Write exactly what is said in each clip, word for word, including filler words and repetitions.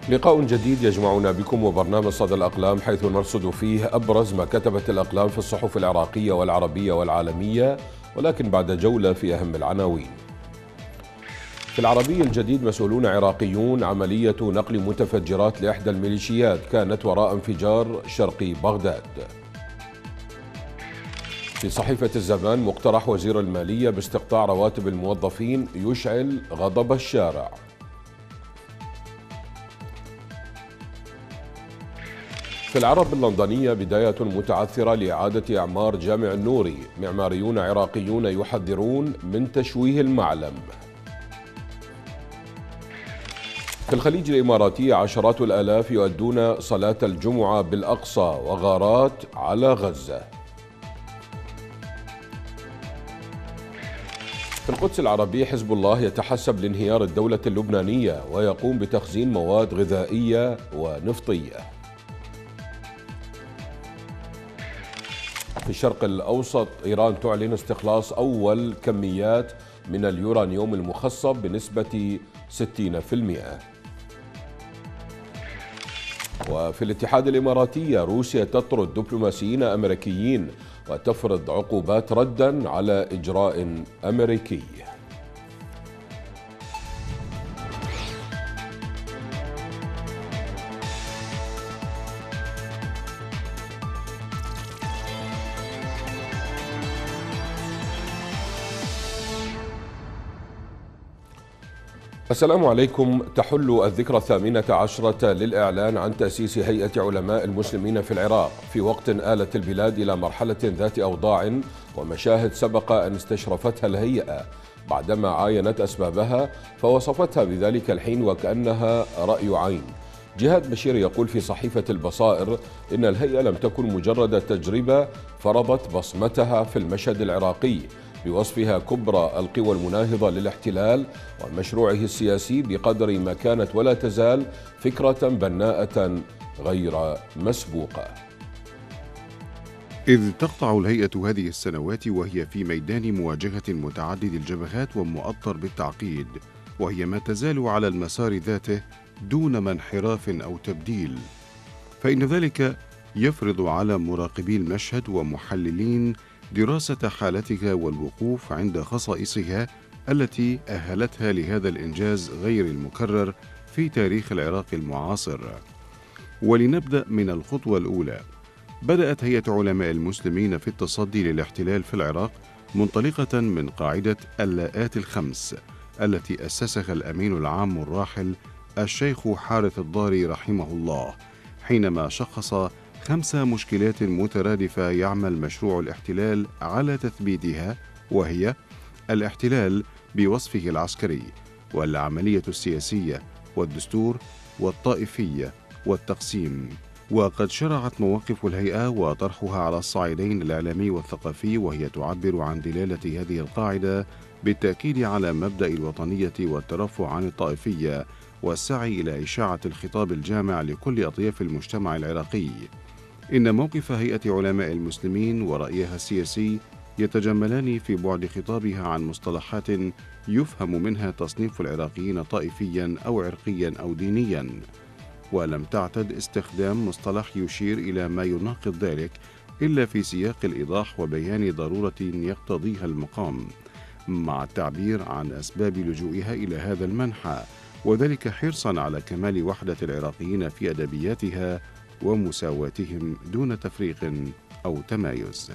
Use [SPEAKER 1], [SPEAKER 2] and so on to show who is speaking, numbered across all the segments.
[SPEAKER 1] لقاء جديد يجمعنا بكم وبرنامج صدى الأقلام، حيث نرصد فيه أبرز ما كتبت الأقلام في الصحف العراقية والعربية والعالمية، ولكن بعد جولة في أهم العناوين. في العربي الجديد: مسؤولون عراقيون عملية نقل متفجرات لإحدى الميليشيات كانت وراء انفجار شرقي بغداد. في صحيفة الزمان: مقترح وزير المالية باستقطاع رواتب الموظفين يشعل غضب الشارع. في العرب اللندنية: بداية متعثرة لإعادة إعمار جامع النوري، معماريون عراقيون يحذرون من تشويه المعلم. في الخليج الإماراتي: عشرات الآلاف يؤدون صلاة الجمعة بالأقصى وغارات على غزة. في القدس العربي: حزب الله يتحسب لانهيار الدولة اللبنانية ويقوم بتخزين مواد غذائية ونفطية. في الشرق الأوسط: إيران تعلن استخلاص أول كميات من اليورانيوم المخصب بنسبة ستين بالمئة. وفي الاتحاد الإماراتي: روسيا تطرد دبلوماسيين أمريكيين وتفرض عقوبات ردا على إجراء أمريكي. السلام عليكم. تحل الذكرى الثامنة عشرة للإعلان عن تأسيس هيئة علماء المسلمين في العراق، في وقت آلت البلاد إلى مرحلة ذات أوضاع ومشاهد سبق أن استشرفتها الهيئة بعدما عاينت أسبابها، فوصفتها بذلك الحين وكأنها رأي عين. جهاد بشير يقول في صحيفة البصائر إن الهيئة لم تكن مجرد تجربة فرضت بصمتها في المشهد العراقي، بوصفها كبرى القوى المناهضة للاحتلال ومشروعه السياسي، بقدر ما كانت ولا تزال فكرة بناءة غير مسبوقة.
[SPEAKER 2] إذ تقطع الهيئة هذه السنوات وهي في ميدان مواجهة متعدد الجبهات ومؤطر بالتعقيد، وهي ما تزال على المسار ذاته دون انحراف أو تبديل، فإن ذلك يفرض على مراقبي المشهد ومحللين دراسة حالتها والوقوف عند خصائصها التي أهلتها لهذا الإنجاز غير المكرر في تاريخ العراق المعاصر. ولنبدأ من الخطوة الأولى. بدأت هيئة علماء المسلمين في التصدي للاحتلال في العراق منطلقة من قاعدة اللاءات الخمس التي أسسها الأمين العام الراحل الشيخ حارث الضاري رحمه الله، حينما شخص خمس مشكلات مترادفة يعمل مشروع الاحتلال على تثبيتها، وهي الاحتلال بوصفه العسكري، والعملية السياسية، والدستور، والطائفية، والتقسيم. وقد شرعت مواقف الهيئة وطرحها على الصعيدين الإعلامي والثقافي، وهي تعبر عن دلالة هذه القاعدة بالتأكيد على مبدأ الوطنية والترفع عن الطائفية، والسعي إلى إشاعة الخطاب الجامع لكل أطياف المجتمع العراقي. إن موقف هيئة علماء المسلمين ورأيها السياسي يتجملان في بعد خطابها عن مصطلحات يفهم منها تصنيف العراقيين طائفيا أو عرقيا أو دينيا، ولم تعتد استخدام مصطلح يشير إلى ما يناقض ذلك إلا في سياق الإيضاح وبيان ضرورة يقتضيها المقام، مع التعبير عن أسباب لجوئها إلى هذا المنحى، وذلك حرصا على كمال وحدة العراقيين في أدبياتها ومساواتهم دون تفريق أو تمايز.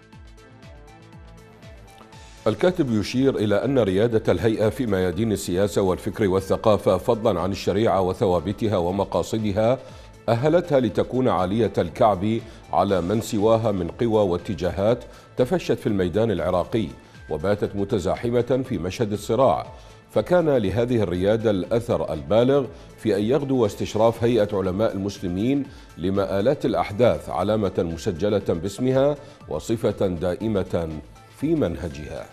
[SPEAKER 1] الكاتب يشير إلى أن ريادة الهيئة في ميادين السياسة والفكر والثقافة، فضلا عن الشريعة وثوابتها ومقاصدها، أهلتها لتكون عالية الكعب على من سواها من قوى واتجاهات تفشت في الميدان العراقي وباتت متزاحمة في مشهد الصراع. فكان لهذه الريادة الأثر البالغ في أن يغدو استشراف هيئة علماء المسلمين لمآلات الأحداث علامة مسجلة باسمها وصفة دائمة في منهجها.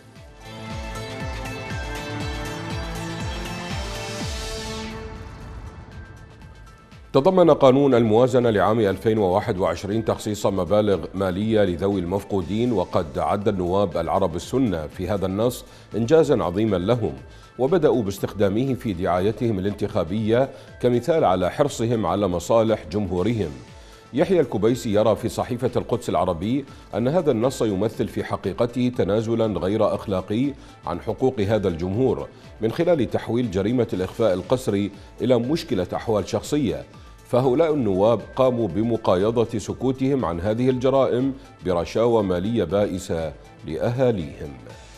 [SPEAKER 1] تضمن قانون الموازنة لعام ألفين وواحد وعشرين تخصيص مبالغ مالية لذوي المفقودين، وقد عد النواب العرب السنة في هذا النص إنجازا عظيما لهم، وبدأوا باستخدامه في دعايتهم الانتخابية كمثال على حرصهم على مصالح جمهورهم. يحيى الكبيسي يرى في صحيفة القدس العربي أن هذا النص يمثل في حقيقته تنازلا غير أخلاقي عن حقوق هذا الجمهور من خلال تحويل جريمة الإخفاء القسري إلى مشكلة أحوال شخصية، فهؤلاء النواب قاموا بمقايضة سكوتهم عن هذه الجرائم برشاوى مالية بائسة لأهاليهم.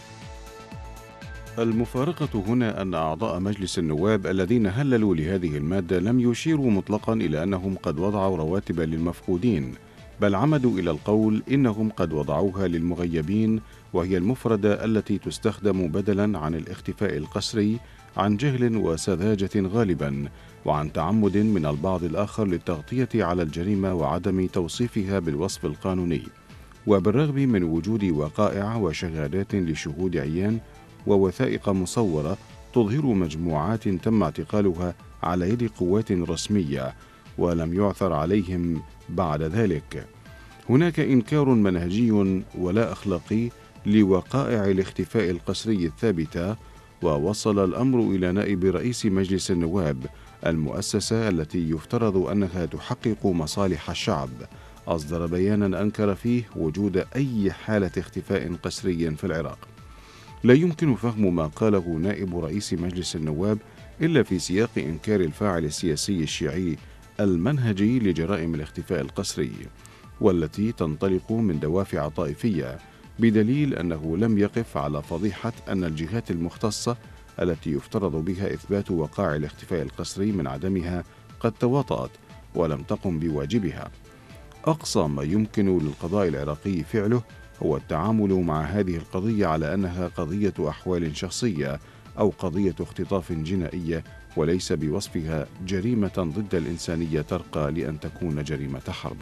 [SPEAKER 2] المفارقة هنا أن أعضاء مجلس النواب الذين هللوا لهذه المادة لم يشيروا مطلقا إلى أنهم قد وضعوا رواتب للمفقودين، بل عمدوا إلى القول إنهم قد وضعوها للمغيبين، وهي المفردة التي تستخدم بدلا عن الاختفاء القسري عن جهل وسذاجة غالبا، وعن تعمد من البعض الآخر للتغطية على الجريمة وعدم توصيفها بالوصف القانوني. وبالرغم من وجود وقائع وشهادات لشهود عيان ووثائق مصورة تظهر مجموعات تم اعتقالها على يد قوات رسمية ولم يعثر عليهم بعد ذلك، هناك إنكار منهجي ولا أخلاقي لوقائع الاختفاء القسري الثابتة. ووصل الأمر إلى نائب رئيس مجلس النواب، المؤسسة التي يفترض أنها تحقق مصالح الشعب، أصدر بيانا أنكر فيه وجود أي حالة اختفاء قسري في العراق. لا يمكن فهم ما قاله نائب رئيس مجلس النواب إلا في سياق إنكار الفاعل السياسي الشيعي المنهجي لجرائم الاختفاء القسري، والتي تنطلق من دوافع طائفية، بدليل أنه لم يقف على فضيحة أن الجهات المختصة التي يفترض بها إثبات وقائع الاختفاء القسري من عدمها قد تواطأت ولم تقم بواجبها. أقصى ما يمكن للقضاء العراقي فعله هو التعامل مع هذه القضية على أنها قضية أحوال شخصية أو قضية اختطاف جنائية، وليس بوصفها جريمة ضد الإنسانية ترقى لأن تكون جريمة حرب.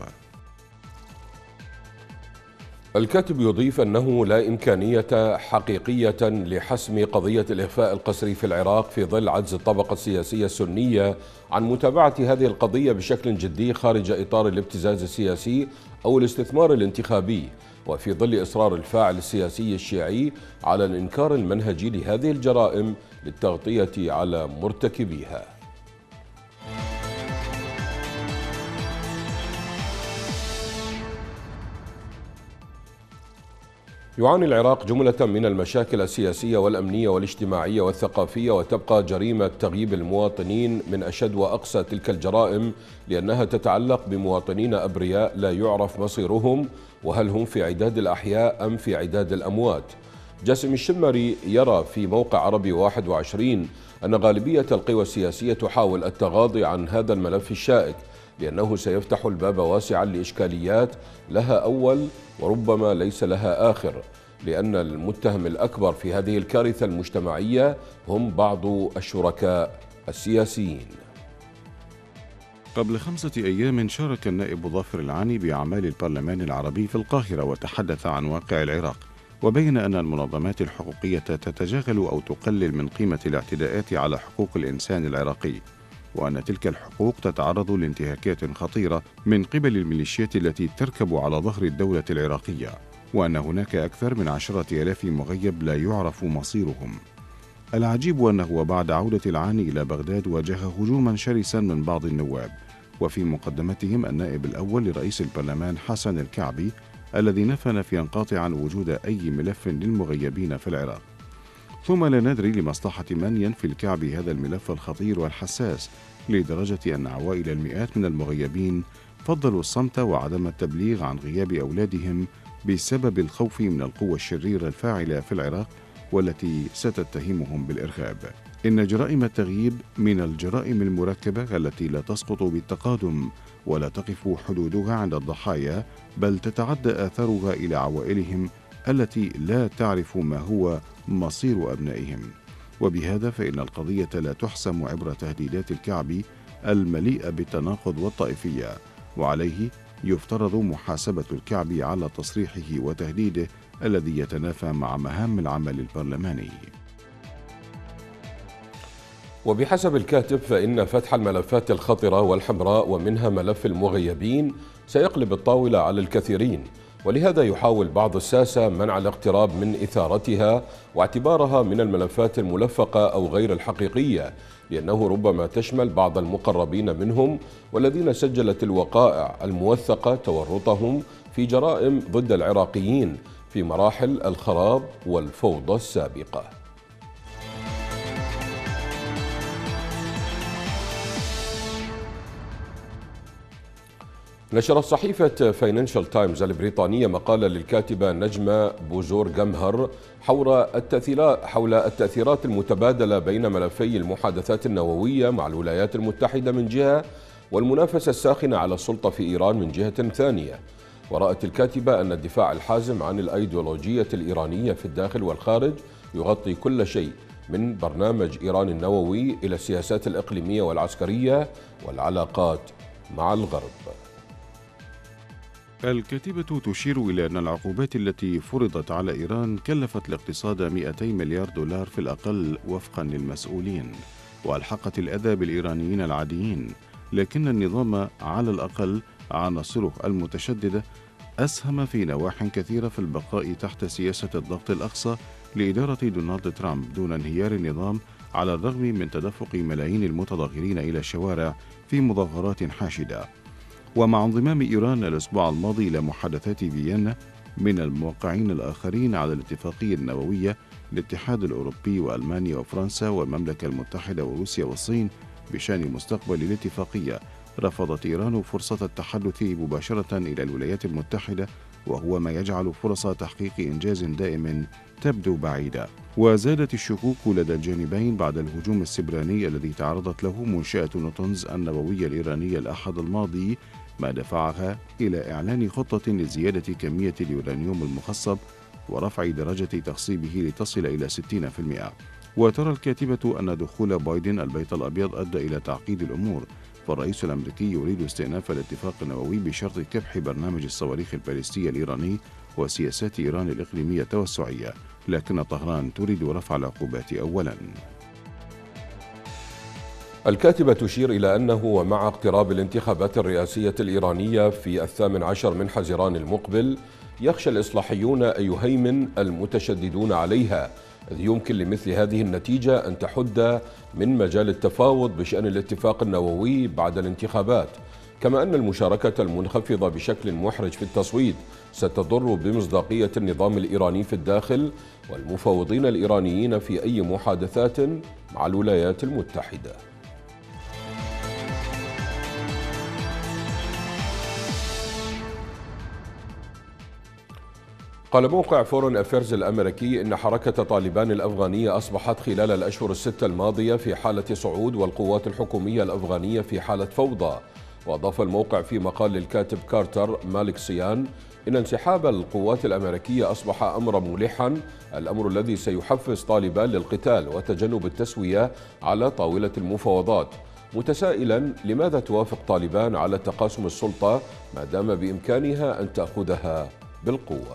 [SPEAKER 1] الكاتب يضيف أنه لا إمكانية حقيقية لحسم قضية الإخفاء القسري في العراق في ظل عجز الطبقة السياسية السنية عن متابعة هذه القضية بشكل جدي خارج إطار الابتزاز السياسي أو الاستثمار الانتخابي، وفي ظل إصرار الفاعل السياسي الشيعي على الإنكار المنهجي لهذه الجرائم للتغطية على مرتكبيها. يعاني العراق جملة من المشاكل السياسية والأمنية والاجتماعية والثقافية، وتبقى جريمة تغييب المواطنين من أشد وأقسى تلك الجرائم، لأنها تتعلق بمواطنين أبرياء لا يعرف مصيرهم وهل هم في عداد الأحياء أم في عداد الأموات. جاسم الشمري يرى في موقع عربي واحد وعشرين أن غالبية القوى السياسية تحاول التغاضي عن هذا الملف الشائك، لأنه سيفتح الباب واسعا لإشكاليات لها أول وربما ليس لها آخر، لأن المتهم الأكبر في هذه الكارثة المجتمعية هم بعض الشركاء السياسيين.
[SPEAKER 2] قبل خمسة أيام شارك النائب ظافر العاني بأعمال البرلمان العربي في القاهرة وتحدث عن واقع العراق، وبين أن المنظمات الحقوقية تتجاهل أو تقلل من قيمة الاعتداءات على حقوق الإنسان العراقي، وأن تلك الحقوق تتعرض لانتهاكات خطيرة من قبل الميليشيات التي تركب على ظهر الدولة العراقية، وأن هناك أكثر من عشرة آلاف مغيب لا يعرف مصيرهم. العجيب أنه بعد عودة العاني إلى بغداد واجه هجوما شرسا من بعض النواب، وفي مقدمتهم النائب الأول لرئيس البرلمان حسن الكعبي الذي نفى نفيا قاطعا وجود أي ملف للمغيبين في العراق. ثم لا ندري لمصلحة من ينفي الكعبي هذا الملف الخطير والحساس، لدرجة أن عوائل المئات من المغيبين فضلوا الصمت وعدم التبليغ عن غياب أولادهم بسبب الخوف من القوى الشريرة الفاعلة في العراق والتي ستتهمهم بالإرهاب. إن جرائم التغييب من الجرائم المركبة التي لا تسقط بالتقادم ولا تقف حدودها عند الضحايا، بل تتعدى آثارها إلى عوائلهم التي لا تعرف ما هو مصير أبنائهم. وبهذا فإن القضية لا تحسم عبر تهديدات الكعبي المليئة بالتناقض والطائفية، وعليه يفترض محاسبة الكعبي على تصريحه وتهديده الذي يتنافى مع مهام العمل البرلماني.
[SPEAKER 1] وبحسب الكاتب فإن فتح الملفات الخطرة والحمراء ومنها ملف المغيبين سيقلب الطاولة على الكثيرين، ولهذا يحاول بعض الساسة منع الاقتراب من إثارتها واعتبارها من الملفات الملفقة أو غير الحقيقية، لأنه ربما تشمل بعض المقربين منهم والذين سجلت الوقائع الموثقة تورطهم في جرائم ضد العراقيين في مراحل الخراب والفوضى السابقة. نشرت صحيفة فاينانشال تايمز البريطانية مقالة للكاتبة نجمة بوزور جمهر حول التأثيرات حول التأثيرات المتبادلة بين ملفي المحادثات النووية مع الولايات المتحدة من جهة والمنافسة الساخنة على السلطة في إيران من جهة ثانية. ورأت الكاتبة أن الدفاع الحازم عن الأيديولوجية الإيرانية في الداخل والخارج يغطي كل شيء من برنامج إيران النووي إلى السياسات الإقليمية والعسكرية والعلاقات مع الغرب.
[SPEAKER 2] الكاتبة تشير إلى أن العقوبات التي فرضت على إيران كلفت الاقتصاد مئتي مليار دولار في الأقل وفقا للمسؤولين، وألحقت الأذى بالإيرانيين العاديين، لكن النظام على الأقل عناصره المتشددة أسهم في نواح كثيرة في البقاء تحت سياسة الضغط الأقصى لإدارة دونالد ترامب دون انهيار النظام، على الرغم من تدفق ملايين المتظاهرين إلى الشوارع في مظاهرات حاشدة. ومع انضمام إيران الأسبوع الماضي إلى محادثات فيينا من الموقعين الآخرين على الاتفاقية النووية الاتحاد الأوروبي وألمانيا وفرنسا والمملكة المتحدة وروسيا والصين بشأن مستقبل الاتفاقية، رفضت إيران فرصة التحدث مباشرة إلى الولايات المتحدة، وهو ما يجعل فرص تحقيق إنجاز دائم تبدو بعيدة. وزادت الشكوك لدى الجانبين بعد الهجوم السبراني الذي تعرضت له منشأة نوتنز النووية الإيرانية الأحد الماضي، ما دفعها إلى إعلان خطة لزيادة كمية اليورانيوم المخصب ورفع درجة تخصيبه لتصل إلى ستين بالمئة. وترى الكاتبة أن دخول بايدن البيت الأبيض أدى إلى تعقيد الأمور، فالرئيس الأمريكي يريد استئناف الاتفاق النووي بشرط كبح برنامج الصواريخ الباليستية الإيراني وسياسات إيران الإقليمية التوسعية، لكن طهران تريد رفع العقوبات أولاً.
[SPEAKER 1] الكاتبة تشير إلى أنه ومع اقتراب الانتخابات الرئاسية الإيرانية في الثامن عشر من حزيران المقبل، يخشى الإصلاحيون أن يهيمن المتشددون عليها، إذ يمكن لمثل هذه النتيجة أن تحد من مجال التفاوض بشأن الاتفاق النووي بعد الانتخابات، كما أن المشاركة المنخفضة بشكل محرج في التصويت ستضر بمصداقية النظام الإيراني في الداخل والمفاوضين الإيرانيين في أي محادثات مع الولايات المتحدة. قال موقع فورن أفيرز الأمريكي إن حركة طالبان الأفغانية أصبحت خلال الأشهر الستة الماضية في حالة صعود، والقوات الحكومية الأفغانية في حالة فوضى. وأضاف الموقع في مقال للكاتب كارتر مالك سيان إن انسحاب القوات الأمريكية أصبح أمرا ملحا، الأمر الذي سيحفز طالبان للقتال وتجنب التسوية على طاولة المفاوضات، متسائلا لماذا توافق طالبان على تقاسم السلطة ما دام بإمكانها أن تأخذها بالقوة.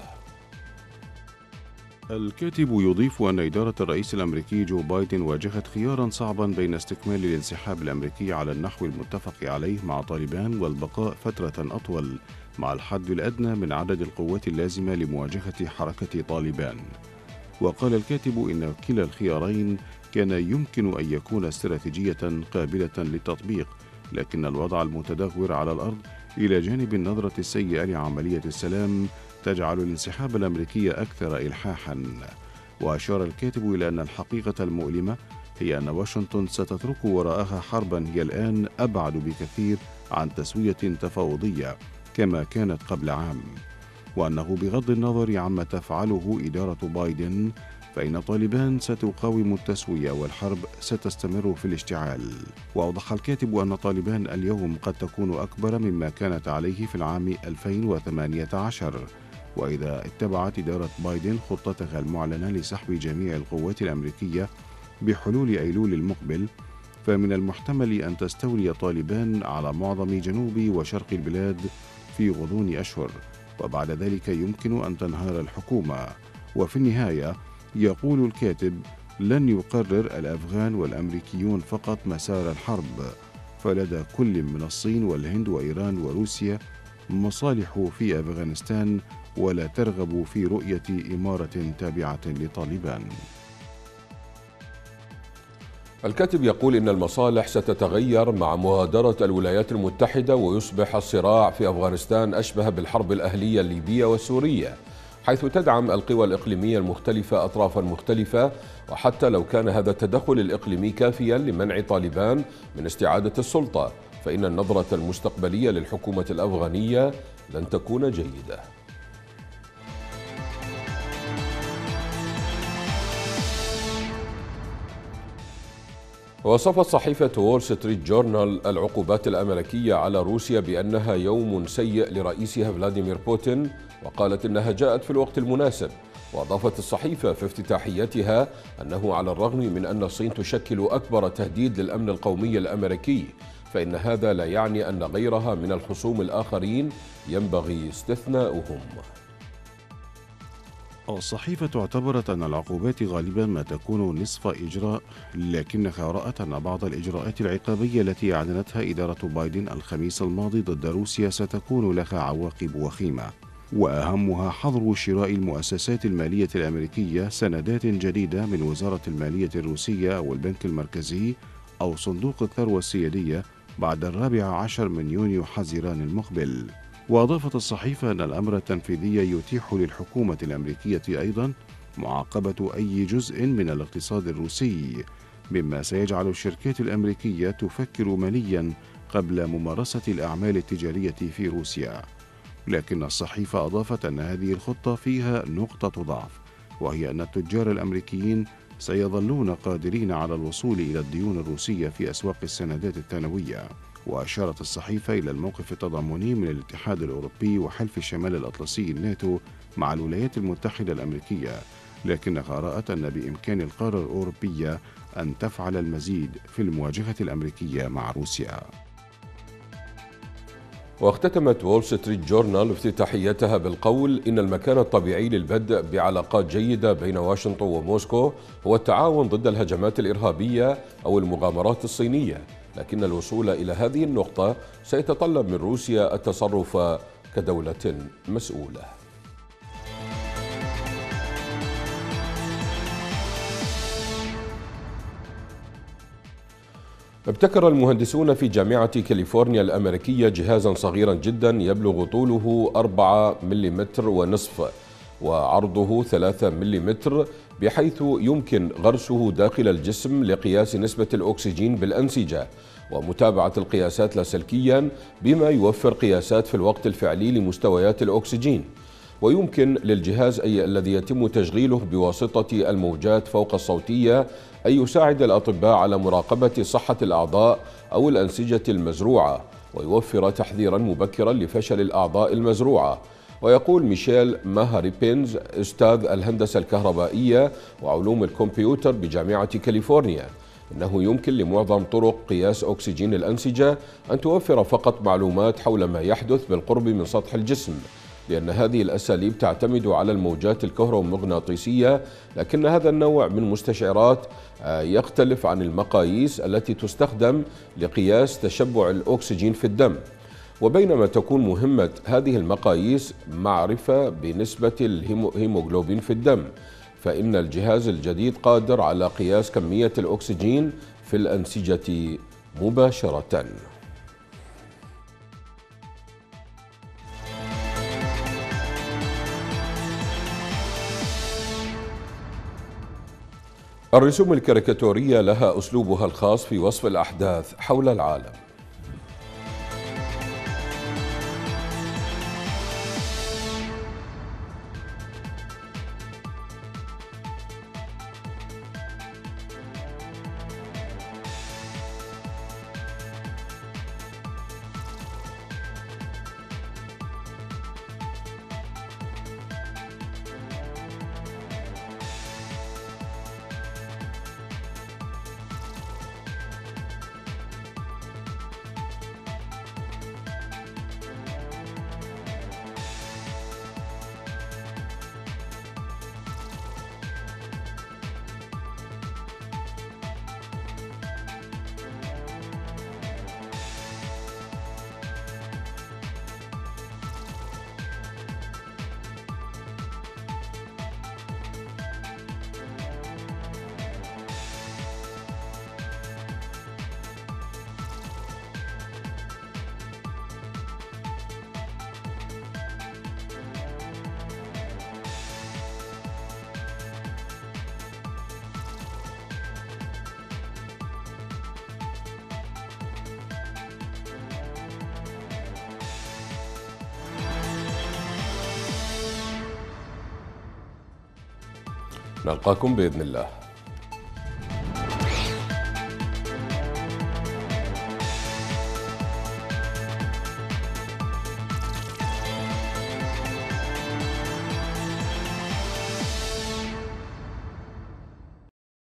[SPEAKER 2] الكاتب يضيف أن إدارة الرئيس الأمريكي جو بايدن واجهت خيارا صعبا بين استكمال الانسحاب الأمريكي على النحو المتفق عليه مع طالبان والبقاء فترة أطول مع الحد الأدنى من عدد القوات اللازمة لمواجهة حركة طالبان. وقال الكاتب إن كلا الخيارين كان يمكن أن يكون استراتيجية قابلة للتطبيق، لكن الوضع المتدهور على الأرض إلى جانب النظرة السيئة لعملية السلام تجعل الانسحاب الأمريكي أكثر إلحاحاً. وأشار الكاتب إلى أن الحقيقة المؤلمة هي أن واشنطن ستترك وراءها حرباً هي الآن أبعد بكثير عن تسوية تفاوضية كما كانت قبل عام، وأنه بغض النظر عما تفعله إدارة بايدن فإن طالبان ستقاوم التسوية والحرب ستستمر في الاشتعال. وأوضح الكاتب أن طالبان اليوم قد تكون أكبر مما كانت عليه في العام ألفين وثمانية عشر، وإذا اتبعت إدارة بايدن خطتها المعلنة لسحب جميع القوات الأمريكية بحلول أيلول المقبل، فمن المحتمل أن تستولي طالبان على معظم جنوب وشرق البلاد في غضون أشهر، وبعد ذلك يمكن أن تنهار الحكومة. وفي النهاية يقول الكاتب: لن يقرر الأفغان والأمريكيون فقط مسار الحرب، فلدى كل من الصين والهند وإيران وروسيا مصالح في أفغانستان ولا ترغب في رؤية إمارة تابعة لطالبان.
[SPEAKER 1] الكاتب يقول إن المصالح ستتغير مع مغادرة الولايات المتحدة، ويصبح الصراع في أفغانستان أشبه بالحرب الأهلية الليبية والسورية، حيث تدعم القوى الإقليمية المختلفة أطرافا مختلفة. وحتى لو كان هذا التدخل الإقليمي كافيا لمنع طالبان من استعادة السلطة، فإن النظرة المستقبلية للحكومة الأفغانية لن تكون جيدة. وصفت صحيفة وول ستريت جورنال العقوبات الأمريكية على روسيا بأنها يوم سيء لرئيسها فلاديمير بوتين، وقالت إنها جاءت في الوقت المناسب. وأضافت الصحيفة في افتتاحيتها أنه على الرغم من أن الصين تشكل أكبر تهديد للأمن القومي الأمريكي، فإن هذا لا يعني أن غيرها من الخصوم الآخرين ينبغي استثناؤهم.
[SPEAKER 2] الصحيفة اعتبرت أن العقوبات غالبا ما تكون نصف إجراء، لكنها رأت أن بعض الإجراءات العقابية التي أعلنتها إدارة بايدن الخميس الماضي ضد روسيا ستكون لها عواقب وخيمة، وأهمها حظر شراء المؤسسات المالية الأمريكية سندات جديدة من وزارة المالية الروسية أو البنك المركزي أو صندوق الثروة السيادية بعد الرابع عشر من يونيو حزيران المقبل. وأضافت الصحيفة أن الأمر التنفيذي يتيح للحكومة الأمريكية أيضا معاقبة أي جزء من الاقتصاد الروسي، مما سيجعل الشركات الأمريكية تفكر ماليا قبل ممارسة الأعمال التجارية في روسيا. لكن الصحيفة أضافت أن هذه الخطة فيها نقطة ضعف، وهي أن التجار الأمريكيين سيظلون قادرين على الوصول إلى الديون الروسية في أسواق السندات الثانوية. وأشارت الصحيفة إلى الموقف التضامني من الاتحاد الأوروبي وحلف الشمال الأطلسي الناتو مع الولايات المتحدة الأمريكية، لكنها رأت أن بإمكان القارة الأوروبية أن تفعل المزيد في المواجهة الأمريكية مع روسيا.
[SPEAKER 1] واختتمت وول ستريت جورنال افتتاحيتها بالقول إن المكان الطبيعي للبدء بعلاقات جيدة بين واشنطن وموسكو هو التعاون ضد الهجمات الإرهابية أو المغامرات الصينية، لكن الوصول إلى هذه النقطة سيتطلب من روسيا التصرف كدولة مسؤولة. ابتكر المهندسون في جامعة كاليفورنيا الأمريكية جهازا صغيرا جدا يبلغ طوله أربعة ملم ونصف وعرضه ثلاثة ملم، بحيث يمكن غرسه داخل الجسم لقياس نسبة الأكسجين بالأنسجة ومتابعة القياسات لاسلكيا، بما يوفر قياسات في الوقت الفعلي لمستويات الأكسجين. ويمكن للجهاز أي الذي يتم تشغيله بواسطة الموجات فوق الصوتية أن يساعد الأطباء على مراقبة صحة الأعضاء أو الأنسجة المزروعة، ويوفر تحذيرا مبكرا لفشل الأعضاء المزروعة. ويقول ميشيل ماهاري بينز أستاذ الهندسة الكهربائية وعلوم الكمبيوتر بجامعة كاليفورنيا إنه يمكن لمعظم طرق قياس أكسجين الأنسجة أن توفر فقط معلومات حول ما يحدث بالقرب من سطح الجسم، لأن هذه الأساليب تعتمد على الموجات الكهرومغناطيسية، لكن هذا النوع من المستشعرات يختلف عن المقاييس التي تستخدم لقياس تشبع الأكسجين في الدم. وبينما تكون مهمة هذه المقاييس معرفة بنسبة الهيموغلوبين في الدم، فإن الجهاز الجديد قادر على قياس كمية الأكسجين في الأنسجة مباشرة. الرسوم الكاريكاتورية لها أسلوبها الخاص في وصف الأحداث حول العالم. نلقاكم بإذن الله.